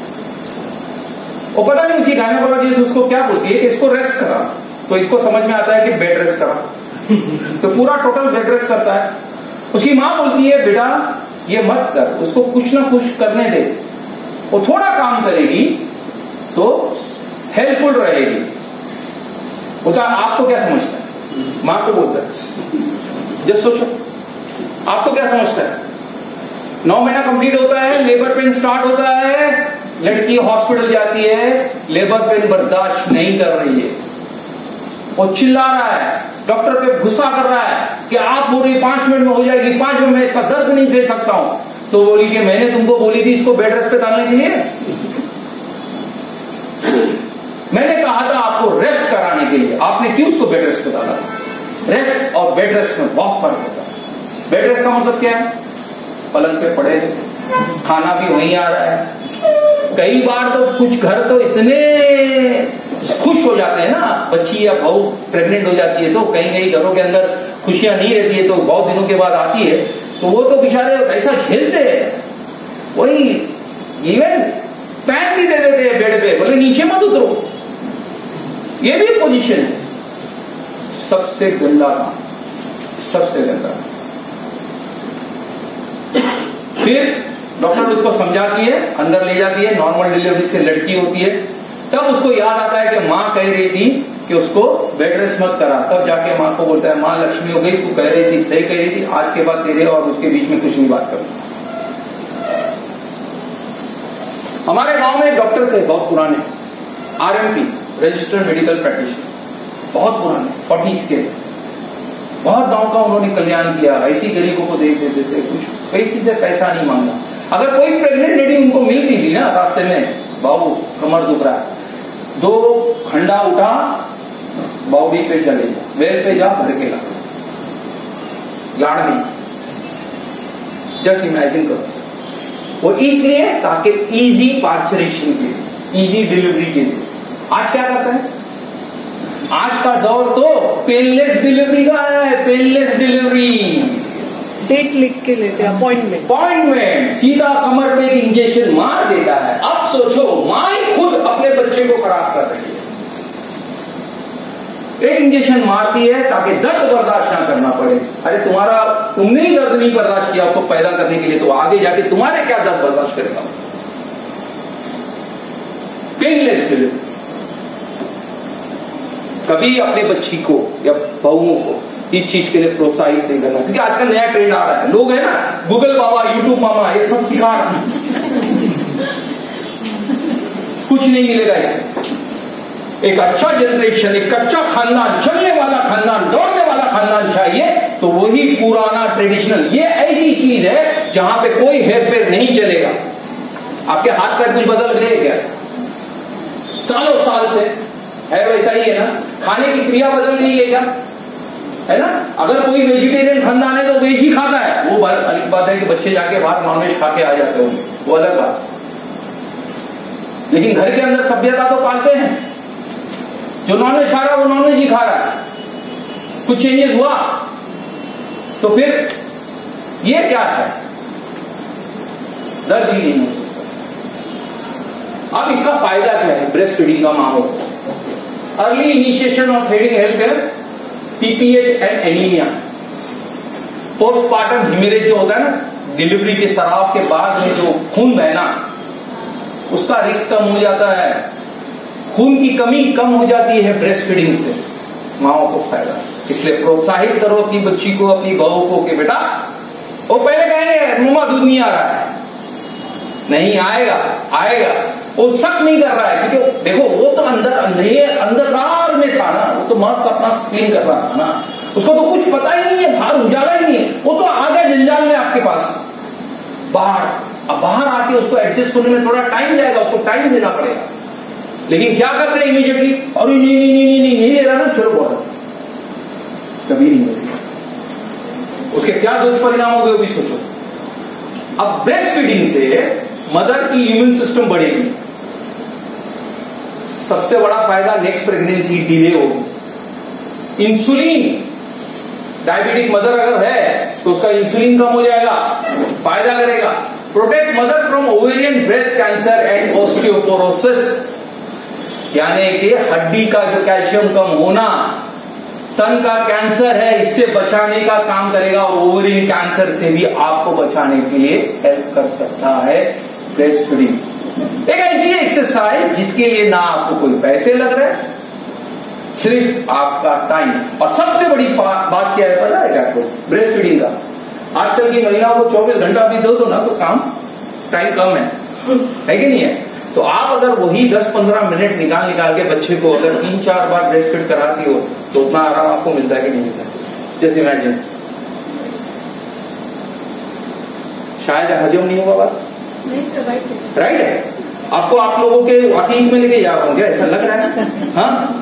और पता नहीं उसकी गायनेकोलॉजिस्ट उसको क्या बोलती है कि इसको रेस्ट करा, तो इसको समझ में आता है कि बेड रेस्ट करा, तो पूरा टोटल बेड रेस्ट करता है। उसकी मां बोलती है बेटा ये मत कर, उसको कुछ ना कुछ करने दे, वो थोड़ा काम करेगी तो हेल्पफुल रहेगी। उसका आपको क्या समझता है? मां को बोलता है, जस्ट सोचो आपको क्या समझता है? 9 महीना कंप्लीट होता है, लेबर पेन स्टार्ट होता है, लड़की हॉस्पिटल जाती है, लेबर पेन बर्दाश्त नहीं कर रही है, वो चिल्ला रहा है, डॉक्टर पे गुस्सा कर रहा है कि आप बोल रही 5 मिनट में हो जाएगी, 5 मिनट में इसका दर्द नहीं सह सकता हूं। तो बोली कि मैंने तुमको बोली थी इसको बेड रेस्ट पे डालने के लिए, मैंने कहा था आपको रेस्ट कराने के लिए, आपने क्यों उसको बेड रेस्ट पे डाला? रेस्ट और बेड रेस्ट में बहुत फर्क होता है। बेड रेस्ट का मतलब क्या है? पलंग पे पड़े हैं, खाना भी वहीं आ रहा है। कई बार तो कुछ घर तो इतने खुश हो जाते हैं ना, बच्ची या बहू प्रेग्नेंट हो जाती है तो कहीं कहीं घरों के अंदर खुशियां नहीं रहती है, तो बहुत दिनों के बाद आती है, तो वो तो बेचारे ऐसा झेलते हैं, वही इवन पैन भी दे देते हैं बेड पे, बोले नीचे मत उतरो, ये भी पोजीशन है। सबसे गंदा काम, सबसे गंदा। फिर डॉक्टर उसको समझाती है, अंदर ले जाती है, नॉर्मल डिलीवरी से लड़की होती है, तब उसको याद आता है कि माँ कह रही थी कि उसको बेड रेस्ट मत करा। तब जाके माँ को बोलता है, माँ लक्ष्मी हो गई, तू कह रही थी, सही कह रही थी, आज के बाद तेरे और उसके बीच में कुछ नहीं बात करूं। हमारे गांव में एक डॉक्टर थे, बहुत पुराने, RMP, रजिस्टर्ड मेडिकल प्रैक्टिशनर, बहुत पुराने, 40s के, बहुत गांव का उन्होंने कल्याण किया, ऐसी गरीबों को देख देते थे, कुछ पैसे से पैसा नहीं मांगा। अगर कोई प्रेग्नेंट लेडी उनको मिलती थी ना रास्ते में, बाबू कमर दुख रहा है, 2 खंडा उठा, बाउडी पे चले जा, वेल पे जा, भर के ला, लाड़ नहीं। जस्ट इमेजिन करो, वो इसलिए ताकि इजी पार्चुरेशन के लिए, इजी डिलीवरी के लिए। आज क्या करता है? आज का दौर तो पेनलेस डिलीवरी का है, पेनलेस डिलीवरी। डेट लिख के लेते हैं, अपॉइंटमेंट, सीधा कमर पे एक इंजेक्शन मार देता है। अब सोचो, मां ही खुद अपने बच्चे को खराब कर रही है, एक इंजेक्शन मारती है ताकि दर्द बर्दाश्त ना करना पड़े। अरे तुमने ही दर्द नहीं बर्दाश्त किया उसको पैदा करने के लिए, तो आगे जाके तुम्हारे क्या दर्द बर्दाश्त करेगा? Painless delivery. कभी अपने बच्ची को या बहुओं को इस चीज के लिए प्रोत्साहित नहीं करना, क्योंकि आजकल नया ट्रेंड आ रहा है, लोग है ना, गूगल बाबा, यूट्यूब मामा, ये सब सिखा रहा है। कुछ नहीं मिलेगा इससे। एक अच्छा जनरेशन, एक अच्छा खानदान, चलने वाला खानदान, दौड़ने वाला खानदान चाहिए, तो वही पुराना ट्रेडिशनल। ये ऐसी चीज है जहां पे कोई हेर फेर नहीं चलेगा। आपके हाथ पैर कुछ बदल गए क्या? सालों साल से है वैसा ही है ना। खाने की क्रिया बदल गई है क्या? है ना। अगर कोई वेजिटेरियन खानदान है तो वेज ही खाता है, वो अलग बात है कि बच्चे जाके बाहर नॉनवेज खा के आ जाते होंगे, वो अलग बात। लेकिन घर के अंदर सभ्यता तो पालते हैं। जो नॉनवेज खा रहा है वो नॉनवेज ही खा रहा है। कुछ चेंजेस हुआ तो फिर ये क्या है? दर्द ही नहीं हो सकता। अब इसका फायदा क्या है ब्रेस्ट फीडिंग का माहौल? Early initiation of feeding health care, PPH and anaemia. Postmortem haemorrhage जो होता है ना, डिलीवरी के सराव के बाद में जो खून बहना, उसका रिस्क कम हो जाता है। खून की कमी कम हो जाती है ब्रेस्ट फीडिंग से, माओ को फायदा। इसलिए प्रोत्साहित करो अपनी बच्ची को, अपनी बहू को कि बेटा, वो पहले कहेंगे मम्मा दूध नहीं आ रहा है, नहीं आएगा, आएगा। वो शक नहीं कर रहा है, क्योंकि देखो वो तो अंधकार में था ना, वो तो मस्त अपना स्क्रीन कर रहा था ना, उसको तो कुछ पता ही नहीं है, बाहर उजाला ही नहीं है, वो तो आ गया जंजाल में आपके पास बाहर। अब बाहर आके उसको एडजस्ट होने में थोड़ा टाइम जाएगा, उसको टाइम देना पड़ेगा। लेकिन क्या करते हैं इमीडिएटली, और नहीं ले रहा ना, चलो बोलो, कभी नहीं मिलेगा। उसके क्या दुष्परिणाम होंगे वो भी सोचो। अब ब्रेस्ट फीडिंग से मदर की इम्यून सिस्टम बढ़ेगी। सबसे बड़ा फायदा, नेक्स्ट प्रेगनेंसी डिले होगी। इंसुलिन, डायबिटिक मदर अगर है तो उसका इंसुलिन कम हो जाएगा, फायदा करेगा। Protect mother from ovarian breast cancer and osteoporosis, यानी कि हड्डी का जो कैल्शियम कम होना, स्तन का कैंसर है, इससे बचाने का काम करेगा। और ओवरियन कैंसर से भी आपको बचाने के लिए हेल्प कर सकता है ब्रेस्ट फीडिंग। एक ऐसी एक्सरसाइज जिसके लिए ना आपको कोई पैसे लग रहे, सिर्फ आपका टाइम। और सबसे बड़ी बात क्या है पता है क्या आपको ब्रेस्ट फीडिंग का? आजकल की महिलाओं को 24 घंटा भी दो ना तो काम टाइम कम है कि नहीं है? तो आप अगर वही 10-15 मिनट निकाल के बच्चे को अगर 3-4 बार ब्रेस्ट फीड कराती हो तो उतना आराम आपको मिलता है कि नहीं मिलता है? जैसे इमेजिन, शायद हजम नहीं होगा बात, राइट है? आपको आप लोगों के अतीत में लेके जा रहा हूं क्या, ऐसा लग रहा है? हाँ।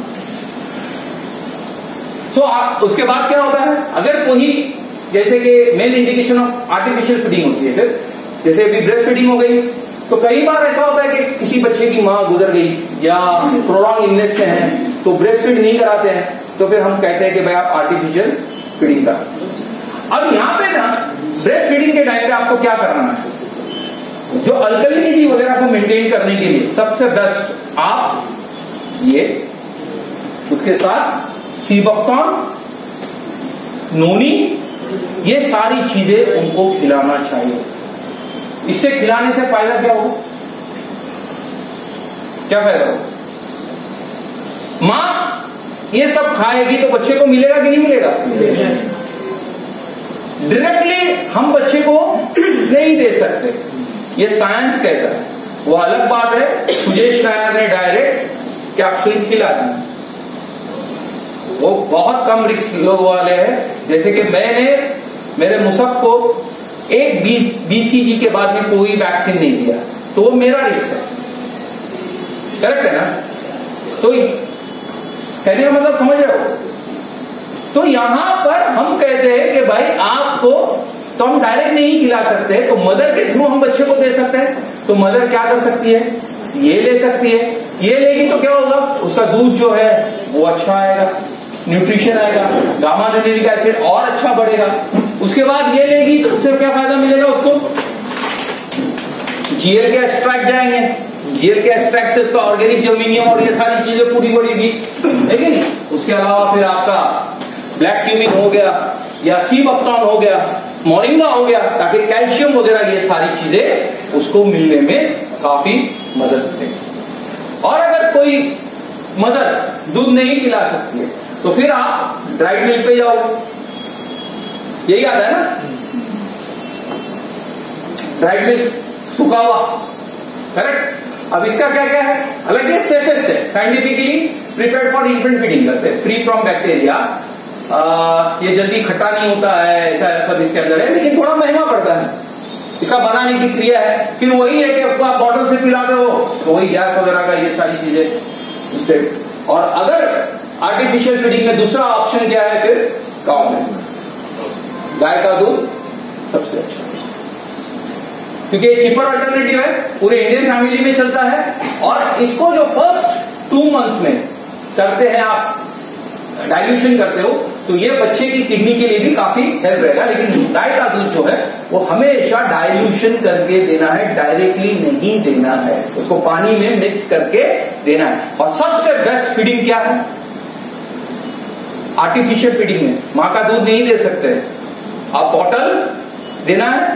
उसके बाद क्या होता है, अगर कोई जैसे कि main indication of artificial feeding होती है, फिर जैसे अभी ब्रेस्ट फीडिंग हो गई, तो कई बार ऐसा होता है कि किसी बच्चे की मां गुजर गई या प्रोलॉन्ग इलनेस में है तो ब्रेस्ट फीड नहीं कराते हैं, तो फिर हम कहते हैं कि भाई आप आर्टिफिशियल फीडिंग करा। अब यहां पे ना ब्रेस्ट फीडिंग के टाइम पे आपको क्या करना है, जो अल्कलिनिटी वगैरह को मेंटेन करने के लिए सबसे बेस्ट आप ये उसके साथ सीबकटॉन, नोनी, ये सारी चीजें उनको खिलाना चाहिए। इससे खिलाने से फायदा क्या होगा, क्या फायदा होगा? मां ये सब खाएगी तो बच्चे को मिलेगा कि नहीं मिलेगा? डायरेक्टली हम बच्चे को नहीं दे सकते, ये साइंस कहता है। वो अलग बात है, सुजेश नायर ने डायरेक्ट कैप्सूल खिला दी, वो बहुत कम रिस्क लोग वाले हैं। जैसे कि मैंने मेरे मुसब को एक बीसीजी के बाद में कोई वैक्सीन नहीं दिया, तो वो मेरा रिस्क है, करेक्ट है ना? तो कहने का मतलब समझ रहे हो? तो यहां पर हम कहते हैं कि भाई आपको तो हम डायरेक्ट नहीं खिला सकते, तो मदर के थ्रू हम बच्चे को दे सकते हैं। तो मदर क्या कर सकती है, ये ले सकती है, ये लेगी तो क्या होगा, उसका दूध जो है वो अच्छा आएगा, न्यूट्रिशन आएगा, गामा ग्लूटामिक एसिड और अच्छा बढ़ेगा। उसके बाद ये लेगी तो उससे क्या फायदा मिलेगा उसको, जीएल के एक्सट्रैक्ट जाएंगे, जीएल के एक्सट्रैक्ट से उसका ऑर्गेनिक जर्मेनियम और ये सारी चीजें पूरी बढ़ेगी, है कि नहीं? उसके अलावा फिर आपका ब्लैक क्यूमिन हो गया या सीबकटॉन हो गया, मोरिंगा हो गया, ताकि कैल्शियम वगैरह ये सारी चीजें उसको मिलने में काफी मदद करेगी। और अगर कोई मदर दूध नहीं पिला सकती है तो फिर आप ड्राइड मिल्क पे जाओ, यही आता है ना, ड्राइड मिल्क, सूखा हुआ, करेक्ट? अब इसका क्या क्या है, हालांकि ये सेफेस्ट है, scientifically prepared for infant feeding करते हैं, फ्री फ्रॉम बैक्टीरिया, ये जल्दी खट्टा नहीं होता है, ऐसा सब इसके अंदर है, लेकिन थोड़ा महंगा पड़ता है, इसका बनाने की क्रिया है। फिर वही है कि उसको आप बॉटल से पिलाते हो तो वही गैस वगैरह का ये सारी चीजें स्टेप। और अगर आर्टिफिशियल फीडिंग में दूसरा ऑप्शन क्या है, फिर काऊ मिल्क, गाय का दूध सबसे अच्छा, क्योंकि चीपर अल्टरनेटिव है, पूरे इंडियन फैमिली में चलता है। और इसको जो फर्स्ट 2 मंथ्स में करते हैं आप, डाइल्यूशन करते हो, तो ये बच्चे की किडनी के लिए भी काफी हेल्प रहेगा। लेकिन गाय का दूध जो है वो हमेशा डाइल्यूशन करके देना है, डायरेक्टली नहीं देना है, उसको पानी में मिक्स करके देना है। और सबसे बेस्ट फीडिंग क्या है, आर्टिफिशियल फीडिंग में मां का दूध नहीं दे सकते, आप बॉटल देना है,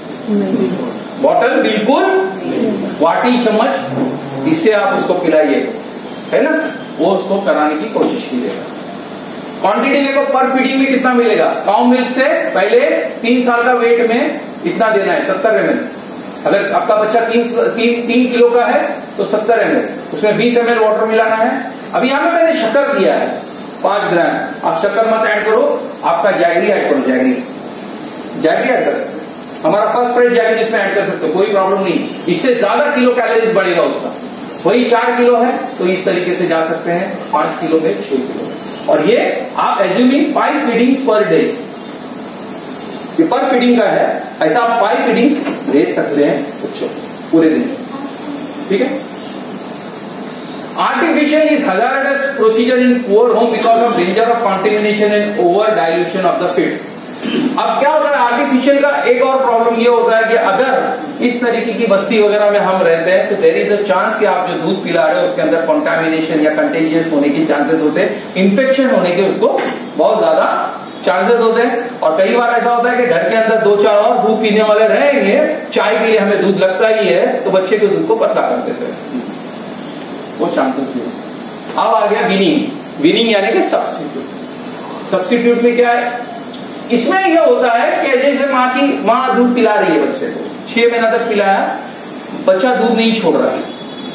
बॉटल बिल्कुल वाटी चम्मच इससे आप उसको पिलाइए, है ना, वो उसको कराने की कोशिश कीजिएगा। क्वांटिटी देखो पर फीडिंग में कितना मिलेगा, काऊ मिल्क से पहले 3 साल का वेट में इतना देना है, 70 ml। अगर आपका बच्चा 3 किलो का है तो 70 ml, उसमें 20 ml वाटर मिलाना है। अभी यहां पे मैंने शक्कर दिया है 5 ग्राम, आप शक्कर मत ऐड करो, आपका जैगरी ऐड करो, जैगरी ऐड कर सकते हैं, हमारा फर्स्ट प्राइस जैगरी इसमें ऐड कर सकते हो, कोई प्रॉब्लम नहीं। इससे ज्यादा किलो कैलोरीज बढ़ेगा उसका, वही 4 किलो है तो इस तरीके से जा सकते हैं 5 किलो में 6 किलो। और ये आप एज्यूमिंग 5 फीडिंग्स पर डे, ये पर फीडिंग का है, ऐसा आप 5 फीडिंग्स दे सकते हैं बच्चों पूरे दिन, ठीक है। Artificial is hazardous procedure in poor home because of danger of contamination and over dilution of the feed. अब क्या होता है, आर्टिफिशियल का एक और प्रॉब्लम ये होता है कि अगर इस तरीके की बस्ती वगैरह में हम रहते हैं तो देयर इज अ चांस कि आप जो दूध पिला रहे हो उसके अंदर कंटामिनेशन या कंटेजियस होने के चांसेस होते हैं, इन्फेक्शन होने के उसको बहुत ज्यादा चांसेस होते हैं। और कई बार ऐसा होता है कि घर के अंदर 2-4 और दूध पीने वाले रहेंगे, चाय के लिए हमें दूध लगता ही है तो बच्चे के दूध को पतला कर देते हैं, वो चांसेस भी। अब आ गया वीनिंग यानी कि सब्स्टिट्यूट में क्या है, इसमें यह होता है कि जैसे माँ दूध पिला रही है बच्चे को, 6 महीना तक पिलाया, बच्चा दूध नहीं छोड़ रहा है,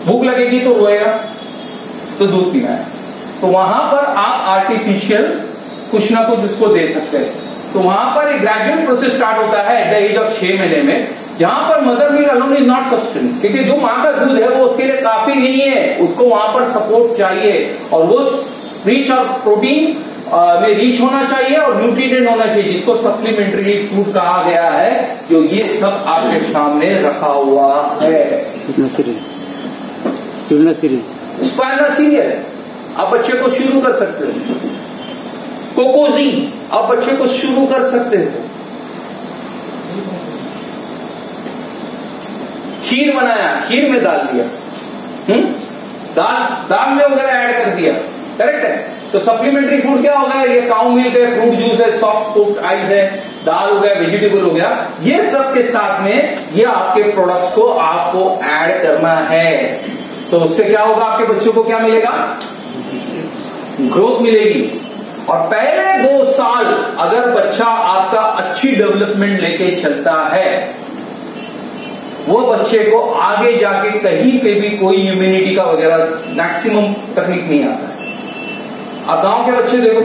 भूख लगेगी तो रोएगा, तो दूध पीना है। तो वहां पर आप आर्टिफिशियल कुछ ना कुछ उसको दे सकते हैं। तो वहां पर एक ग्रेजुअल प्रोसेस स्टार्ट होता है एट द एज ऑफ 6 महीने में, जहां पर mother milk alone is not sustain, क्योंकि जो मां का दूध है वो उसके लिए काफी नहीं है, उसको वहां पर सपोर्ट चाहिए और वो रिच और प्रोटीन में रिच होना चाहिए और न्यूट्रिएंट होना चाहिए, जिसको सप्लीमेंट्री फूड कहा गया है, जो ये सब आपके सामने रखा हुआ है। स्पाइना सीरियल आप बच्चे को शुरू कर सकते हो, कोकोजी आप बच्चे को शुरू कर सकते हो, खीर बनाया, खीर में डाल दिया, दाल में वगैरह ऐड कर दिया, करेक्ट है। तो सप्लीमेंट्री फूड क्या होगा, ये काउ मिल्क है, फ्रूट जूस है, सॉफ्ट कुक्ड आइस है, दाल हो गया, वेजिटेबल हो गया, ये सब के साथ में ये आपके प्रोडक्ट्स को आपको ऐड करना है। तो उससे क्या होगा, आपके बच्चों को क्या मिलेगा, ग्रोथ मिलेगी। और पहले 2 साल अगर बच्चा आपका अच्छी डेवलपमेंट लेके चलता है, वो बच्चे को आगे जाके कहीं पे भी कोई इम्यूनिटी का वगैरह मैक्सिमम तकलीफ नहीं आता है। आप गांव के बच्चे देखो,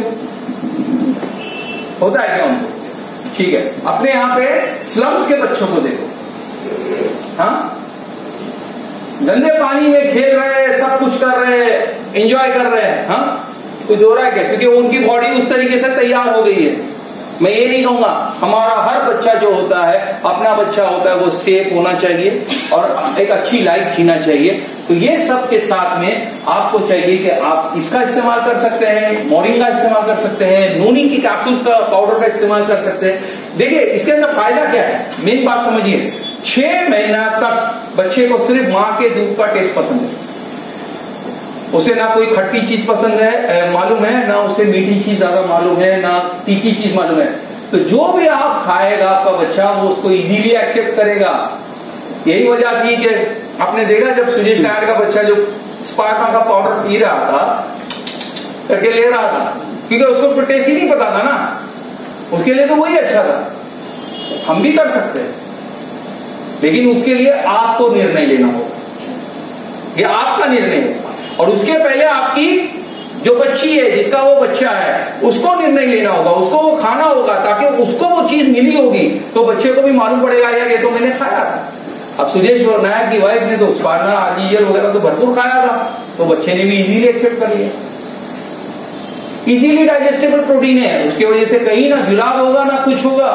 होता है क्या उनको, ठीक है। अपने यहां पे स्लम्स के बच्चों को देखो, हाँ, गंदे पानी में खेल रहे हैं, सब कुछ कर रहे हैं, एंजॉय कर रहे हैं, हाँ, कुछ हो रहा है क्या, क्योंकि उनकी बॉडी उस तरीके से तैयार हो गई है। मैं ये नहीं कहूंगा, हमारा हर बच्चा जो होता है, अपना बच्चा होता है, वो सेफ होना चाहिए और एक अच्छी लाइफ जीना चाहिए। तो ये सब के साथ में आपको चाहिए कि आप इसका इस्तेमाल कर सकते हैं, मोरिंगा इस्तेमाल कर सकते हैं, नोनी की कैप्सूल्स का पाउडर का इस्तेमाल कर सकते हैं। देखिए इसके अंदर फायदा क्या है, मेन बात समझिए, 6 महीना तक बच्चे को सिर्फ मां के दूध का टेस्ट पसंद है, उसे ना कोई खट्टी चीज पसंद है मालूम है, ना उसे मीठी चीज ज्यादा मालूम है, ना तीखी चीज मालूम है। तो जो भी आप खाएगा आपका बच्चा, वो उसको इजीली एक्सेप्ट करेगा। यही वजह थी कि आपने देखा जब सुजेश नायर का बच्चा जो स्पार्टा का पाउडर पी रहा था, करके ले रहा था, क्योंकि उसको टेस्ट ही नहीं पता था ना, उसके लिए तो वही अच्छा था। हम भी कर सकते हैं, लेकिन उसके लिए आपको निर्णय लेना होगा, ये आपका निर्णय है। और उसके पहले आपकी जो बच्ची है, जिसका वो बच्चा है, उसको निर्णय लेना होगा, उसको वो खाना होगा, ताकि उसको वो चीज मिली होगी तो बच्चे को भी मालूम पड़ेगा यार ये तो मैंने खाया था। अब सुजेश और नायक की वाइफ ने तो स्पार्ना आर्जियर वगैरह तो भरपूर खाया था, तो बच्चे ने भी इजीली एक्सेप्ट कर लिया। इजीली डाइजेस्टेबल प्रोटीन है, उसकी वजह से कहीं ना जुलाब होगा ना कुछ होगा,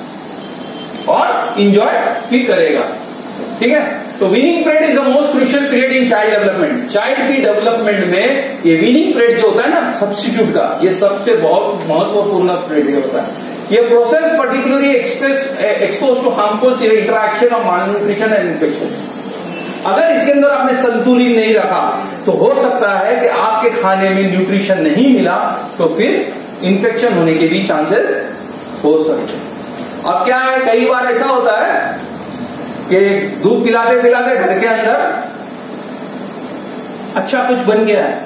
और इंजॉय भी करेगा, ठीक है। तो weaning period is the most crucial period in child development. Child की डेवलपमेंट में ये वीनिंग पीरियड जो होता है ना सब्स्टिट्यूट का, ये सबसे बहुत महत्वपूर्ण पीरियड होता है। ये process particularly expose to harmful interaction of malnutrition and infection. अगर इसके अंदर आपने संतुलन नहीं रखा तो हो सकता है कि आपके खाने में न्यूट्रिशन नहीं मिला, तो फिर इन्फेक्शन होने के भी चांसेस हो सकते हैं। अब क्या है, कई बार ऐसा होता है कि दूध पिलाते पिलाते घर के अंदर अच्छा कुछ बन गया है,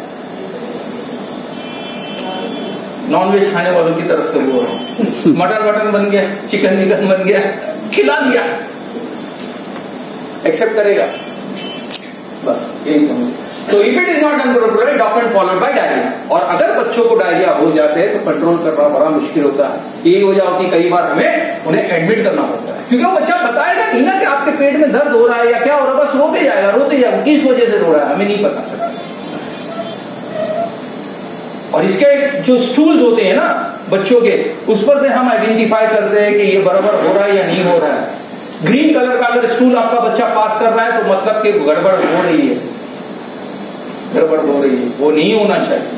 नॉनवेज खाने वालों की तरफ से बोल रहा हूं, मटन बन गया, चिकन बन गया, खिला दिया, एक्सेप्ट करेगा, बस यही समझ। तो if it is not control, it often followed by diarrhoea. और अगर बच्चों को डायरिया हो जाते हैं तो कंट्रोल करना बड़ा मुश्किल होता है। यही वजह होती है कई बार हमें उन्हें एडमिट करना पड़ता है, क्योंकि वो बच्चा बताएगा नहीं ना कि आपके पेट में दर्द हो रहा है या क्या हो रहा है, बस रोते जाएगा, किस वजह से रो रहा है हमें नहीं पता चलता। और इसके जो स्टूल्स होते हैं ना बच्चों के, उस पर से हम आइडेंटिफाई करते हैं कि ये बराबर हो रहा है या नहीं हो रहा है। ग्रीन कलर का अगर स्टूल आपका बच्चा पास कर रहा है तो मतलब कि गड़बड़ हो रही है, वो नहीं होना चाहिए,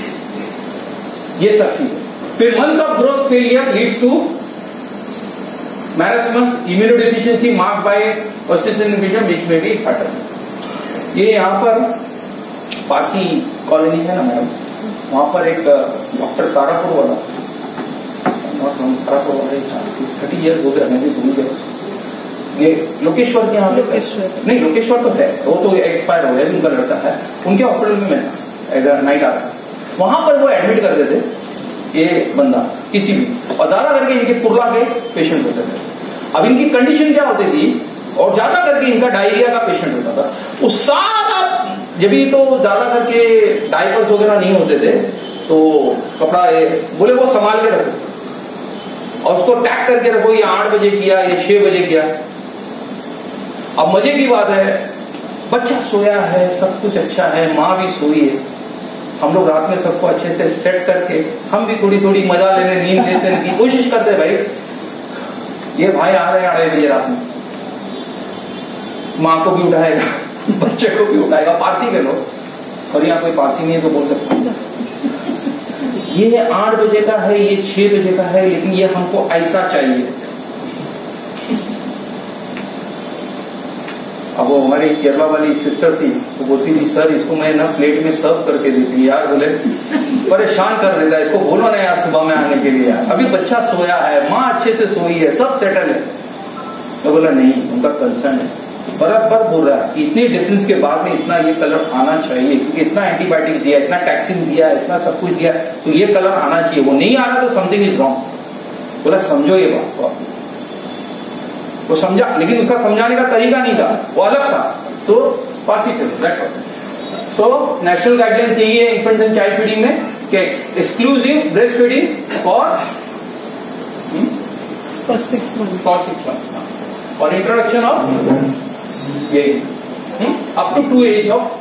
ये सब चीज। फिर month of growth failure leads to marasmus, immunodeficiency marked by persistent infection which may be fatal. ये यहाँ पर पारसी कॉलोनी है ना मैडम, वहां पर एक डॉक्टर तारापुर वाला, 30 ईयर्स हो गया, मैं भी भूल गया। ये लोकेश्वर के यहाँ नहीं, लोकेश्वर तो है, वो तो एक्सपायर हो गया, उनका लड़का है, उनके हॉस्पिटल में मैं नाइट आता, वहां पर वो एडमिट करते थे ये बंदा किसी भी, और ज्यादा करके इनके पुरला के पेशेंट होते थे। अब इनकी कंडीशन क्या होती थी, और ज्यादा करके इनका डायरिया का पेशेंट होता था। वो सारा जब भी तो ज्यादा करके डायपर्स वगैरह नहीं होते थे, तो कपड़ा बोले वो संभाल के रखो और उसको टैग करके रखो, ये 8 बजे किया, ये 6 बजे किया। अब मजे की बात है, बच्चा सोया है, सब कुछ अच्छा है, माँ भी सोई है, हम लोग रात में सबको अच्छे से सेट करके हम भी थोड़ी थोड़ी मजा लेने, नींद लेने की कोशिश करते हैं। भाई ये भाई आ रहे हैं 2:30 बजे रात में, माँ को भी उठाएगा, बच्चे को भी उठाएगा, पारसी के लोग, और यहाँ कोई पारसी नहीं है तो बोल सकते हैं ये 8 बजे का है, ये 6 बजे का है, लेकिन ये हमको ऐसा चाहिए। अब वो हमारी केरला वाली सिस्टर थी, वो बोलती थी सर इसको मैं ना प्लेट में सर्व करके देती यार, बोले परेशान कर देता है, इसको बोलो ना यार सुबह में आने के लिए यार, अभी बच्चा सोया है, माँ अच्छे से सोई है, सब सेटल है। मैं बोला नहीं, उनका कंसर्न है, बराबर बोल रहा है कि इतने डिफरेंस के बाद में इतना ये कलर आना चाहिए, क्योंकि इतना एंटीबायोटिक्स दिया, इतना टैक्सिन दिया, इतना सब कुछ दिया, तो ये कलर आना चाहिए, वो नहीं आ रहा तो समथिंग इज रॉन्ग। बोला समझो ये बात को, वो समझा, लेकिन उसका समझाने का तरीका नहीं था, वो अलग था, तो पासी थे। सो नेशनल गाइडलाइंस यही है इन्फेंट्स एंड चाइल्ड फीडिंग में कि exclusive breast feeding for 6 months और इंट्रोडक्शन ऑफ यही अप टू 2 एज ऑफ